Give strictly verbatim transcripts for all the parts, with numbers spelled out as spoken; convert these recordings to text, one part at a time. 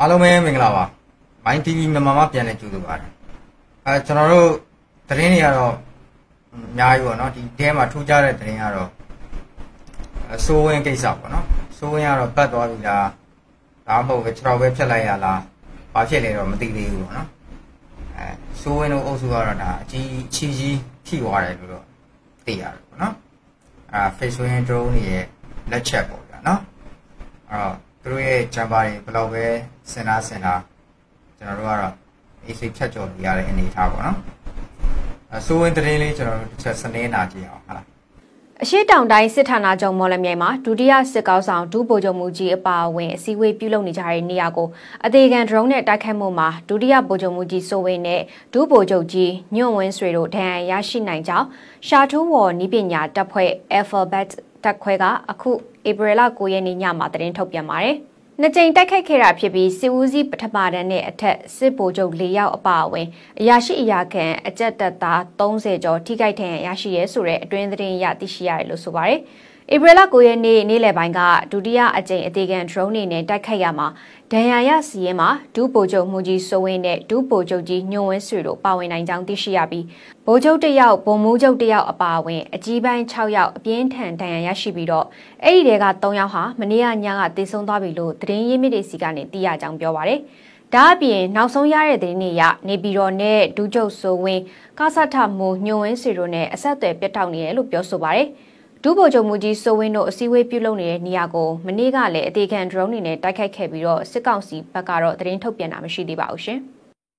အားလုံးပဲမင်္ဂလာပါမိုင်း တီ ဗီ မြန်မာမှာပြန်လည်ကြိုဆိုပါတယ်အဲကျွန်တော်တို့သတင်းတွေကတော့အများကြီးပေါ့နော်ဒီထဲမှာထူးခြားတဲ့သတင်းကတော့စိုးဝင်းကိစ္စပေါ့နော်စိုးဝင်းကတော့ပတ်သွားပြီလားဒါမှမဟုတ်ပဲကျွန်တော်ပဲဖြတ်လိုက်ရလားဘာဖြစ်လဲတော့မသိသေးဘူးပေါ့နော်အဲစိုးဝင်းတို့အုပ်စုကတော့ဒါအကြီးချီကြီးထိသွားတယ်လို့တော့သိရတယ်ပေါ့နော်အဲ Facebook drone တွေရဲ့လက်ချက်ပေါ့ဗျာနော်အဲ့တော့သူတို့ရဲ့ဂျမ်ပါတွေဘယ်လောက်ပဲစင်တာစင်တာကျွန်တော်တို့ကတော့အေးစိတ်ဖြတ်ကျော်ပြရတဲ့အနေအထားပေါ့နော်အစိုးရသတင်းလေးကျွန်တော်တို့တစ်ချက်စနေနာကြည့်အောင်ဟုတ်လားအရှိတောင်တိုင်းစစ်ဌာနချုပ်မော်လမြိုင်မှာဒုတိယစစ်ကောင်းဆောင်ဒုဗိုလ်ချုပ်မှုကြီးအပါအဝင်အစည်းအဝေးပြုလုပ်နေကြတဲ့နေရာကိုအသေးခံ drone နဲ့တိုက်ခိုက်မှုမှာဒုတိယဗိုလ်ချုပ်မှုကြီးစိုးဝင်းနဲ့ဒုဗိုလ်ချုပ်ကြီးညွန့်ဝင်းဆွေတို့ဒဏ်ရာရရှိနိုင်ကြောင်းရှာထူးဝေါ်နီးပညာတပ်ဖွဲ့ Alphabet တပ်ခွဲကအခုဧပြီလ၉ရက်နေ့ညမှာသတင်းထုတ်ပြန်ပါတယ်နှစ်ကြိမ်တိုက်ခိုက်ခဲ့တာဖြစ်ပြီးစစ်ဦးစီးပထမတန်းနဲ့အထက်စစ်ဗိုလ်ချုပ်၄ယောက်အပါအဝင်အရာရှိအရာခံအကြက်တပ်သား၃၀ကျော်ထိခိုက်ဒဏ်ရာရရှိရဲဆိုတဲ့အတွင်းသတင်းရသိရှိရတယ်လို့ဆိုပါတယ်။ဧပြီလ၉ရက်နေ့နေ့လယ်ပိုင်းကဒုတိယအကြိမ်အသေးခံ drone တွေနဲ့တိုက်ခိုက်ရမှာဒဏ်ရာရစီရင်မှာဒုဗိုလ်ချုပ်မှုကြီးစိုးဝင်းနဲ့ဒုဗိုလ်ချုပ်ကြီးညွန့်ဝင်းဆွေတို့ပါဝင်နိုင်ကြောင်းသိရှိရပြီးဗိုလ်ချုပ်တစ်ယောက်ဗိုလ်မှူးချုပ်တစ်ယောက်အပါအဝင်အကြီးပိုင်း၆ယောက်အပြင်းထန်ဒဏ်ရာရရှိပြီးတော့အဲ့ဒီတဲက၃ယောက်ဟာမနေ့ကညကတေဆုံးသွားပြီလို့သတင်းရင်းမြစ်တွေစီကနေသိရကြောင်းပြောပါတယ်။ဒါအပြင်နောက်ဆုံးရတဲ့သတင်းတွေရနေပြည်တော်နဲ့ဒုချုပ်စိုးဝင်းကာဆတ်ထမှုညွန့်ဝင်းဆွေတို့နဲ့အဆက်အသွယ်ပြတ်တောက်နေတယ်လို့ပြောဆိုပါတယ်။ဒုဗိုလ်ချုပ်မှုကြီးစိုးဝင်းတို့အစည်းအဝေးပြုလုပ်နေတဲ့နေရာကိုမနေ့ကလည်းအသေးခံ drone တွေနဲ့တိုက်ခိုက်ခဲ့ပြီးတော့စစ်ကောင်စီဘက်ကတော့သတင်းထုတ်ပြန်တာမရှိသေးပါဘူးရှင်။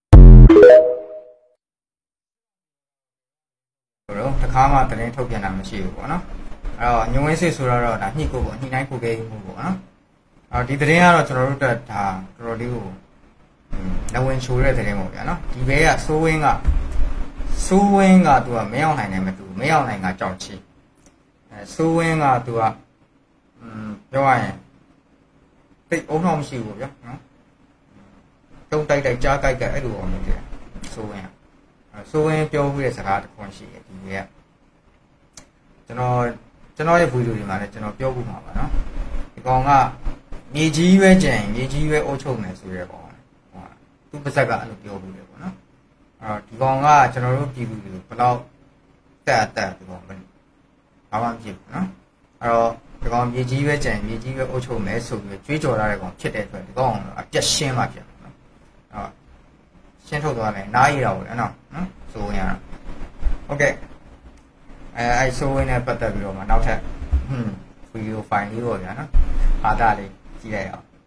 တို့တခါမှသတင်းထုတ်ပြန်တာမရှိဘူးပေါ့နော်။အဲ့တော့ညဝင်းစစ်ဆိုတော့ဒါညှိကိုပေါ့ညှိနှိုင်းကိုခဲ့မှုပေါ့နော်။အဲ့တော့ဒီသတင်းကတော့ကျွန်တော်တို့တက်ဒါတော်တော်လေးကိုလဝင်ချိုးတဲ့သတင်းပေါ့ဗျာနော်။ဒီဘဲကစိုးဝင်းကစိုးဝင်းကသူကမရောက်နိုင်တယ်မတူမရောက်နိုင်ကကြောက်ချီစိုးဝင်းကသူကอืมပြောရရင်တိတ်အုံနောက်မရှိဘူးဗျာနော်တုံးတိုက်တိုက်ကြားကြိုက်ကြအဲ့လိုအောင်နေတယ်စိုးဝင်းကစိုးဝင်းပြောပြီးတဲ့စကားတစ်ခွန်းရှိတယ်ဒီကကျွန်တော်ကျွန်တော်ရဲ့ဗီဒီယိုတွေမှာလည်းကျွန်တော်ပြောဖို့မှာပါနော်ဒီကောင်ကမြေကြီးပဲကြံမြေကြီးပဲအုပ်ချုပ်နေဆိုရဲကောင်ဟုတ်သူပါဇက်ကအဲ့လိုပြောပြီးတယ်ပေါ့နော်အဲ့တော့ဒီကောင်ကကျွန်တော်တို့ပြည်သူတွေဘယ်တော့တက်တက်ဒီကောင်ဘာမှမဖြစ်ဘူးနော်အဲ့တော့ဒီကောင်မြေကြီးပဲကြံမြေကြီးပဲအုပ်ချုပ်မယ်ဆိုပြီးကြွေးကြော်ရတဲ့ကောင်ဖြစ်တဲ့အတွက်ဒီကောင်အပြက်ရှင်းမှဖြစ်တယ်နော်အဲ့တော့ရှင်းထုတ်သွားတယ်နားရတာပေါ့နော်နော်ဆိုဝင်ရတာโอเคအဲအဲဆိုဝင်နဲ့ပတ်သက်ပြီးတော့မှနောက်ထပ်ဟွန်းဗီဒီယိုဖိုင်လေးပေါ့ဗျာနော်အာတာလေးကြည့်လိုက်အောင်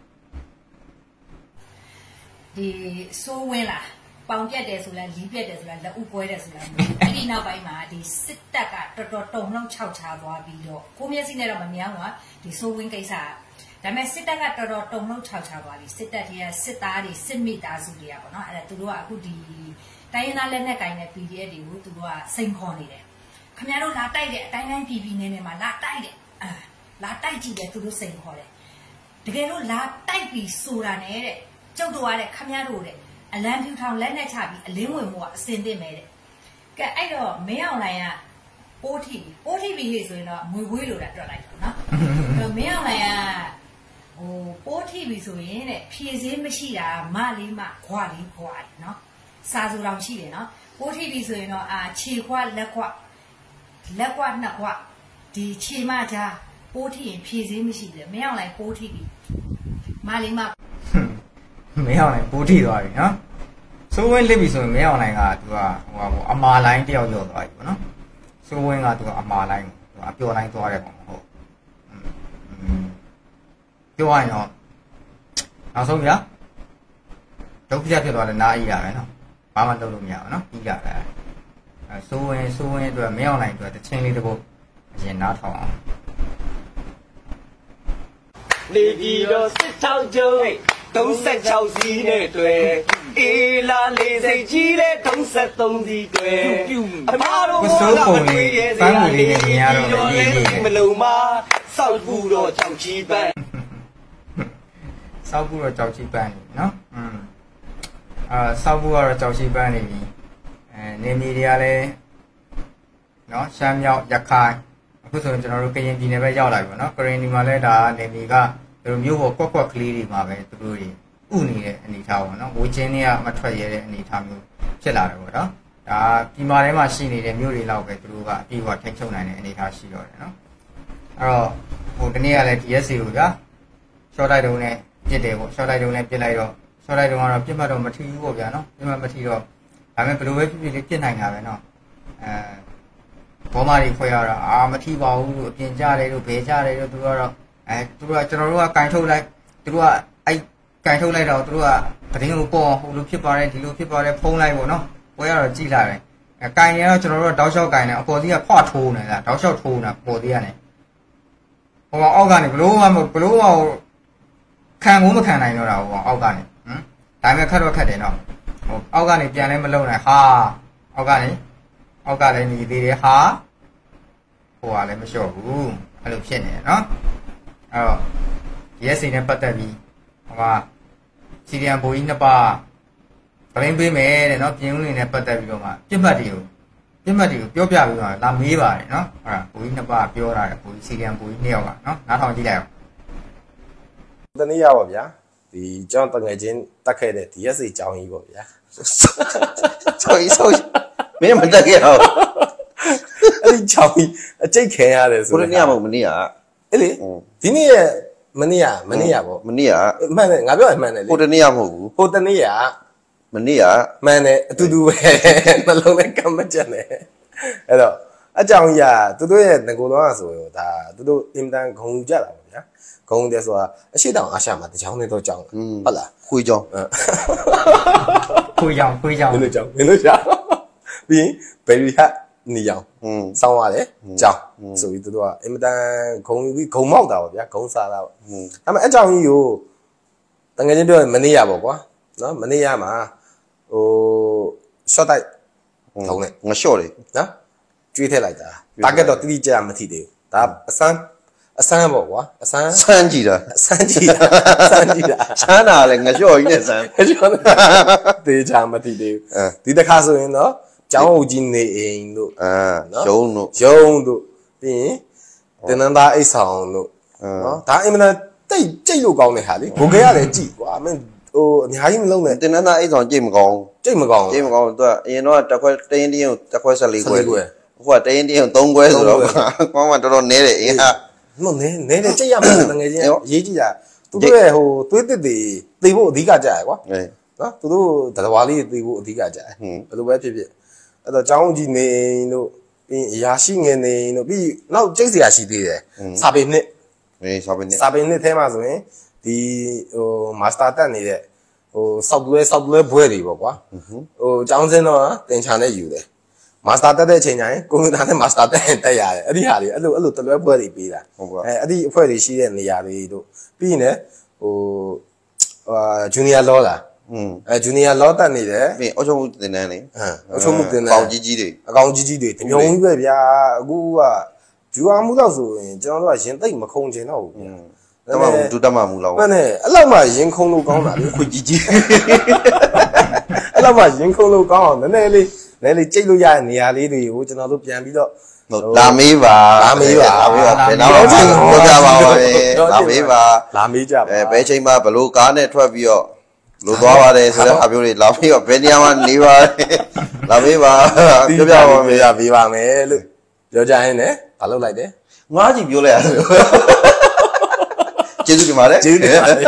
ဒီဆိုဝင်လားပေါင်ပြတ်တယ်ဆိုလားလီးပြတ်တယ်ဆိုလားလက်ဥပွဲတယ်ဆိုလားအဲ့ဒီနောက်ပိုင်းမှာဒီစစ်တပ်ကတော်တော်တုံလုံးခြောက်ချသွားပြီးတော့ကိုမျက်စိနဲ့တော့မမြင်ဘူးဒီဆိုဝင်းကိစ္စဒါပေမဲ့စစ်တပ်ကတော်တော်တုံလုံးခြောက်ချသွားပြီစစ်တပ်တွေကစစ်သားတွေစစ်မိသားစုတွေကပေါ့နော်အဲ့ဒါသူတို့ကအခုဒီတိုင်းရင်းသားလက်နက်ကိုင်တဲ့ ပီ ဒီ အက်ဖ် တွေကိုသူတို့ကစိန်ခေါ်နေတယ်ခင်ဗျားတို့လာတိုက်တဲ့အတိုင်းတိုင်းပြည်ပြည်နေနေမှာလာတိုက်တဲ့အာလာတိုက်ကြည့်တယ်သူတို့စိန်ခေါ်တယ်တကယ်လို့လာတိုက်ပြီးဆိုတာနဲ့တဲ့ကျုပ်တို့ကတဲ့ခင်ဗျားတို့တဲ့အလံဖြူထောင်လက်နဲ့ချပြီးအလင်းဝင်မှုကအစင်သင့်မဲ့တဲ့ကဲအဲ့တော့မင်းအောင်လိုင်ကပိုးထိပိုးထိပြီဟေ့ဆိုရင်တော့ငွေဝေးလို့တာတွက်လိုက်တော့နော်အဲ့တော့မင်းအောင်လိုင်ကဟိုပိုးထိပြီဆိုရင်တဲ့ဖြည့်စည်းမရှိတာမလေးမခွာလေးခွာတယ်နော်စာစုတော်ရှိတယ်နော်ပိုးထိပြီဆိုရင်တော့အာခြေခွာလက်ခွာလက်ခွာနှစ်ခွာဒီခြေမကြားပိုးထိရင်ဖြည့်စည်းမရှိတယ်မင်းအောင်လိုင်ပိုးထိပြီမလေးမမင်းအောင်နိုင်ပိုးထိသွားပြီနော်စိုးဝင်းလစ်ပြီဆိုရင်မင်းအောင်နိုင်ကသူကဟိုဟာပေါ့အမာလိုင်းတယောက်ရောက်သွားပြီပေါ့နော်စိုးဝင်းကသူကအမာလိုင်းသူကအပျော်လိုင်းသွားတယ်ပေါ့ဟုတ်ပြောရရင်တော့နောက်ဆုံးပြဒုက္ခဖြစ်သွားတယ်နားအီးရပဲနော်ဘာမှလုပ်လို့မရဘူးနော်ပြီးကြတယ်အဲစိုးဝင်းစိုးဝင်းအတွက်မင်းအောင်နိုင်အတွက်တချင်းလေးတစ်ပုတ်အရင်နားထောင်အောင်နေပြည်တော်စစ်ထောက်ကျုံသုံးဆက်၆စီးနဲ့တွေ့အေလာလေးစိတ်ကြီးတဲ့သုံးဆက်သုံးစီးတွေ့အမားတို့ဆိုးပုံလေးပန်းလေးနဲ့မြင်ရတော့လေမလုံမစောက်ဘူးတော့ကြောက်ချီပန်းစောက်ဘူးတော့ကြောက်ချီပန်းနေနော်อืมအာစောက်ဘူးကတော့ကြောက်ချီပန်းနေပြီအဲနေမီတွေကလည်းနော်ရှမ်းမြောက်ရခိုင်အခုဆိုရင်ကျွန်တော်တို့ကရင်ပြည်နယ်ပဲရောက်လာပြီပေါ့နော်ကရင်ပြည်မှာလည်းဒါနေမီကသူတို့မျိုးပေါ်ကွက်ကွက်ကလေးတွေမှာပဲသူတို့တွေဥနေတဲ့အနေထားပေါ့နော်ဝေချင်းတွေကမထွက်ရတဲ့အနေထားမျိုးဖြစ်လာတယ်ပေါ့နော်ဒါဒီမှာထဲမှာရှိနေတဲ့မျိုးတွေလောက်ပဲသူတို့ကအပြီးကထိတ်ချုံနိုင်တဲ့အနေထားရှိတော့တယ်နော်အဲ့တော့ဟိုဒီနေ့ကလည်း D S C ကိုဗျာ short တိုက်တုံးနဲ့ပြစ်တယ်ပေါ့ short တိုက်တုံးနဲ့ပြစ်လိုက်တော့ short တိုက်တုံးကတော့ပြစ်မှတ်တော့မထီဘူးပေါ့ဗျာနော်ပြစ်မှတ်မထီတော့ဒါပေမဲ့ဘယ်လိုပဲဖြစ်ဖြစ်လေးပြစ်နိုင်တာပဲနော်အဲဘောမာတွေခွဲရတာအာမထီပါဘူးလို့အပြင်ကြတယ်လို့ဘယ်ကြတယ်လို့သူတို့ကတော့အဲသူတို့ကကျွန်တော်တို့ကကင်ထုတ်လိုက်သူတို့ကအဲ့ကင်ထုတ်လိုက်တော့သူတို့ကသတင်းကိုပေါ်ဟိုလိုဖြစ်ပါတယ်ဒီလိုဖြစ်ပါတယ်ဖုံးလိုက်ပေါ့နော်ပွဲရတော့ကြည့်လာတယ်အဲကင်နေတော့ကျွန်တော်တို့ကတောက်လျှောက်ကင်နေအပေါ်သေးကဖွာထိုးနေတာတောက်လျှောက်ထိုးနေတာပေါ်သေးကနေဟိုအောက်ကနေဘလို့မှဘလို့မှခံကိုမခံနိုင်တော့တာဟိုအောက်ကနေဟမ်ဒါပေမဲ့ခက်တော့ခက်တယ်နော်ဟိုအောက်ကနေပြန်လဲမလုံနိုင်ဟာအောက်ကနေအောက်ကလည်းညီသေးတယ်ဟာဟိုကလည်းမလျှော့ဘူးအဲ့လိုဖြစ်နေတယ်နော်အဲ့တော့ D S C နဲ့ပတ်သက်ပြီးဟိုကစီရီယံဘိုးကြီးနှစ်ပါးပြင်ပေးမယ်တဲ့နော်ပြင်ဦးနေနဲ့ပတ်သက်ပြီးတော့မှပြစ်မှတ်တွေကိုပြစ်မှတ်တွေကိုပြောပြပြီးတော့လာမေးပါတယ်နော်ဟုတ်လားဘိုးကြီးနှစ်ပါးပြောတာတယ်ဘိုးကြီးစီရီယံဘိုးကြီးနှစ်ယောက်ကနော်နားထောင်ကြည့်လိုက်အောင်တနည်းရပါဗျာဒီကျောင်းတငယ်ချင်းတက်ခဲ့တဲ့ D S C ကျောင်းကြီးပေါ့ဗျာဆောင်းဆောင်းမင်းမတက်ခဲ့အောင်အဲ့ဒီကျောင်းကြီးအကျိတ်ခဲရတယ်ဆိုတော့ကိုရနေ့မဟုတ်မနေ့ကအဲ့လေဒီနေ့ရဲ့မနေ့ကမနေ့ကပေါ့မနေ့ကမှန်တယ်ငါပြောရမှန်တယ်လေဟိုတနေ့ကမဟုတ်ဘူးဟိုတနေ့ကမနေ့ကမှန်တယ်အတူတူပဲနှလုံးနဲ့ကမ်းမကျက်နေအဲ့တော့အကြောင်းကြီးကသူတို့ရဲ့ငကိုတော့ဆိုရောဒါသူတို့အင်တန်ဂုံကြတာပေါ့ဗျာဂုံတယ်ဆိုတာအရှိတောင်အာရှမှာတကြောင်နဲ့တော့ကြောင်ဟုတ်လားခွေးကြောင်ခွေးကြောင်ခွေးကြောင်မင်းတို့ကြောင်မင်းတို့ကြောင်ပြီးဘယ်ရီဟတ်နေအောင်စောင်းရတယ်ကြောင်ဆိုပြီးသူတို့ကအင်တန်ဂုံပြီးဂုံမောက်တာပေါ့ဗျာဂုံစားတာပေါ့ဒါပေမဲ့အကြောင်းကြီးကိုတကယ်ချင်းပြောရင်မနေရပေါ့ကွာနော်မနေရမှာဟို short တိုက်ထုံးနဲ့ငါ short လေနော်ကျွေးထည့်လိုက်တာ target တော့တိတိကျကျမထိသေးဘူးဒါအစမ်းအစမ်းပေါ့ကွာအစမ်းစမ်းကြည့်တာအစမ်းကြည့်တာစမ်းကြည့်တာချမ်းသာလေငါ short ကြီးနဲ့စမ်းတေချာမထိသေးဘူးဒီတစ်ခါဆိုရင်တော့ကျောင်းအုပ်ကြီးနေအိမ်တို့အာရုံတို့ရုံတို့ပြီးရင်တင်နန်းသားအိတ်ဆောင်တို့နော်ဒါအင်မတန်တိတ်ကြိတ်လို့ကောင်းတဲ့ဟာလေဘိုကဲရတယ်ကြည့်ကွာမင်းဟိုအများကြီးမလုံးနဲ့တင်နန်းသားအိတ်ဆောင်ကြိတ်မကောင်းကြိတ်မကောင်းကြိတ်မကောင်းသူကအရင်တော့တစ်ခွက်တရင်တင်းကိုတစ်ခွက်ဆက်လေးခွဲဟိုကတရင်တင်းကိုသုံးခွဲဆိုတော့ကောင်းမှတော်တော်နဲတယ်အင်းဟာမဟုတ်နဲနဲတယ်ကြိတ်ရမှာတကယ်ချင်းရေးကြည့်တာသူတို့ရဲ့ဟိုသွေးတစ်တွေသိဖို့အဓိကကြရကွာနော်သူတို့တတော်ဝါလေးသိဖို့အဓိကကြရဘယ်လိုပဲဖြစ်ဖြစ်အဲ့တော့ကျောင်းကြီးနေတို့ပြီးအရာရှိငယ်နေတို့ပြီးနောက်ကျိတ်စရာရှိသေးတယ်စာပေနှစ်အေးစာပေနှစ်စာပေနှစ်ထဲမှာဆိုရင်ဒီဟိုမာစတာတက်နေတဲ့ဟိုစောက်တွဲစောက်တွဲဘွဲတွေပေါ့ကွာဟိုကျောင်းစင်းတော့တင်ချာနဲ့ယူတယ်မာစတာတက်တဲ့အချိန်ကျရင်ကွန်ပျူတာနဲ့မာစတာတက်တက်ရတယ်အဲ့ဒီဟာတွေအဲ့လိုအဲ့လိုတလွဲဘွဲတွေပေးတာဟုတ်ကဲ့အဲအဲ့ဒီအဖွဲ့တွေရှိတဲ့နေရာတွေတို့ပြီးရင်လည်းဟိုအာဂျူနီယာလောလာอืมအဲဂျူနီယာလောတက်နေတယ်ပြီးအောက်ချုံမှုတင်တန်းလေဟမ်အောက်ချုံမှုတင်တန်းအကောင်ကြီးကြီးတွေအကောင်ကြီးကြီးတွေတမျိုးကြီးပဲဗျာအခုကဂျူအားမှုတော့ဆိုရင်ကျွန်တော်တို့ကရင်သိမ့်မခုံချင်တော့ဘူးဗျာတမဒုတမမှုလောက်မှန်တယ်အဲ့လောက်မှရင်ခုံလို့ကောင်းတာလေခွကြီးကြီးအဲ့လောက်မှရင်ခုံလို့ကောင်းအောင်နည်းနည်းလေးနည်းလေးကြိတ်လို့ရတဲ့နေရာလေးတွေကိုကျွန်တော်တို့ပြန်ပြီးတော့လာမေးပါလာမေးပါလာမေးပါဘယ်တော့မှပြောကြပါပါပဲလာမေးပါလာမေးကြပါအဲဘယ်ချိန်မှဘလို့ကားနဲ့ထွက်ပြီးတော့လို့သွားပါတယ်ဆိုတဲ့အားမျိုးတွေလာမေးပါဘယ်နေရာမှာနေပါလာမေးပါပြောပြပါမယ်ပြပေးပါမယ်လို့ပြောကြရင်လည်းမလုပ်လိုက်တယ်ငွားကြည့်ပြောလိုက်ရတယ်ကျေးဇူးတင်ပါတယ်ကျေးဇူးတင်ပါတယ်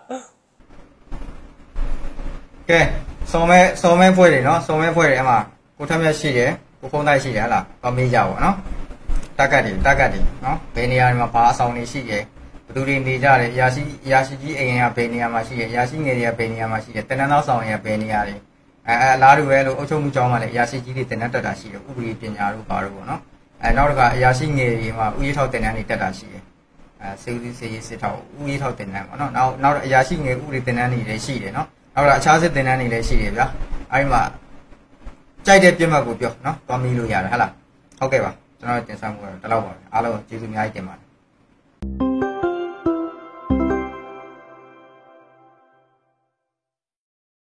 ကဲစုံမဲစုံမဲဖွဲ့တယ်နော်စုံမဲဖွဲ့တယ်အမှကိုထက်မြက်ရှိတယ်ကိုဖုံးတိုက်ရှိတယ်ဟလားတော့မေးကြပါဘောနော်တက်ကတ်တွေတက်ကတ်တွေနော်ဘယ်နေရာမှာဘာအဆောင်တွေရှိတယ်ဘယ်သူတွေနေကြတယ်အရာရှိအရာရှိကြီးအိမ်ကဘယ်နေရာမှာရှိတယ်အရာရှိငယ်တွေကဘယ်နေရာမှာရှိတယ်တနန်းသောဆောင်တွေကဘယ်နေရာတွေအဲအလားတူပဲလို့အုပ်ချုပ်မှုကျောင်းမှာလည်းအရာရှိကြီးတွေတင်တတ်တာရှိတယ်ဥပဒေပညာတို့ဘာတို့ပေါ့နော်အဲနောက်တစ်ခါအရာရှိငယ်တွေမှာဥယျာဉ်ထောက်တင်တန်းတွေတက်တာရှိတယ်အဲစေဦးစေးရေးစစ်ထောက်ဥယျာဉ်ထောက်တင်တန်းပေါ့နော်နောက်နောက်အရာရှိငယ်ဥပဒေတင်တန်းတွေလည်းရှိတယ်နော်နောက်တော့အခြားစစ်တင်တန်းတွေလည်းရှိတယ်ဗျာအဲဒီမှာကြိုက်တဲ့ပြတ်မှတ်ကိုပြောနော်သွားမီးလို့ရတယ်ဟဟလားဟုတ်ကဲ့ပါကျွန်တော်တင်ဆက်မှုကတော့ဒီလောက်ပါပဲအားလုံးကျေးဇူးအများကြီးတင်ပါတယ်